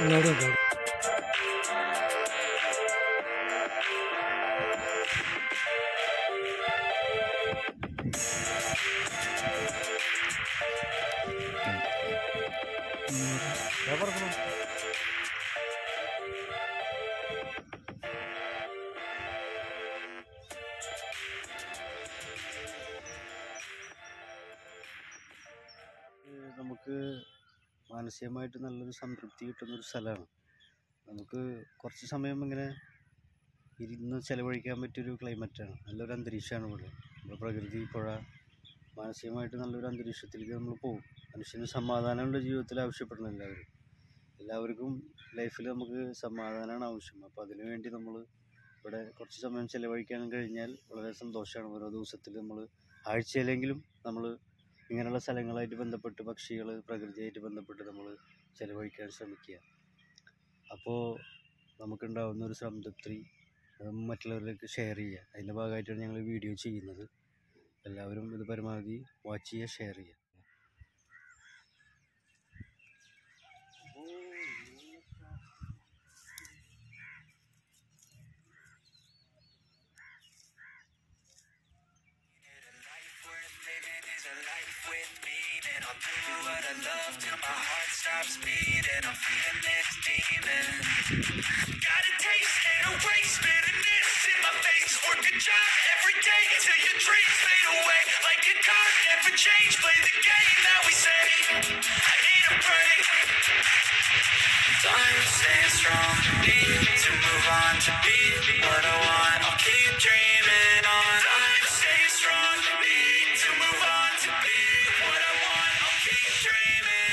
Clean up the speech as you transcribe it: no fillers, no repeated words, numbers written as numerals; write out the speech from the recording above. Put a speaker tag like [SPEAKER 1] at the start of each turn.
[SPEAKER 1] നമുക്ക് മാനസികമായിട്ട് നല്ലൊരു സംതൃപ്തി കിട്ടുന്നൊരു സ്ഥലമാണ്. നമുക്ക് കുറച്ച് സമയം ഇങ്ങനെ ഇരുന്ന് ചിലവഴിക്കാൻ പറ്റിയൊരു ക്ലൈമറ്റാണ്, നല്ലൊരു അന്തരീക്ഷമാണ് ഇവിടെ. നമ്മുടെ പ്രകൃതി, പുഴ, മാനസികമായിട്ട് നല്ലൊരു അന്തരീക്ഷത്തിലേക്ക് നമ്മൾ പോകും. മനുഷ്യന് സമാധാനമുള്ള ജീവിതത്തിൽ ആവശ്യപ്പെടുന്ന എല്ലാവർക്കും ലൈഫിൽ നമുക്ക് സമാധാനമാണ് ആവശ്യം. അപ്പോൾ അതിനു വേണ്ടി നമ്മൾ ഇവിടെ കുറച്ച് സമയം ചിലവഴിക്കാൻ കഴിഞ്ഞാൽ വളരെ സന്തോഷമാണ്. ഓരോ ദിവസത്തിൽ നമ്മൾ ആഴ്ചയിലെങ്കിലും നമ്മൾ ഇങ്ങനെയുള്ള സ്ഥലങ്ങളായിട്ട് ബന്ധപ്പെട്ട്, പക്ഷികൾ, പ്രകൃതിയായിട്ട് ബന്ധപ്പെട്ട് നമ്മൾ ചിലവഴിക്കാൻ ശ്രമിക്കുക. അപ്പോൾ നമുക്കുണ്ടാകുന്ന ഒരു സംതൃപ്തി മറ്റുള്ളവരിലേക്ക് ഷെയർ ചെയ്യുക. അതിൻ്റെ ഭാഗമായിട്ടാണ് ഞങ്ങൾ വീഡിയോ ചെയ്യുന്നത്. എല്ലാവരും ഇത് പരമാവധി വാച്ച് ചെയ്യുക, ഷെയർ ചെയ്യുക.
[SPEAKER 2] Stops beating, I'm feeding this demon. Got a taste and a waste, bitterness in my face. Work a job every day till your dreams fade away. Like a card, never change. Play the game that we say. I need a break. I'm staying strong, need to move on to be what I want. I'll keep dreaming on. I'm staying strong, need to move on to be what I want. I'll keep dreaming.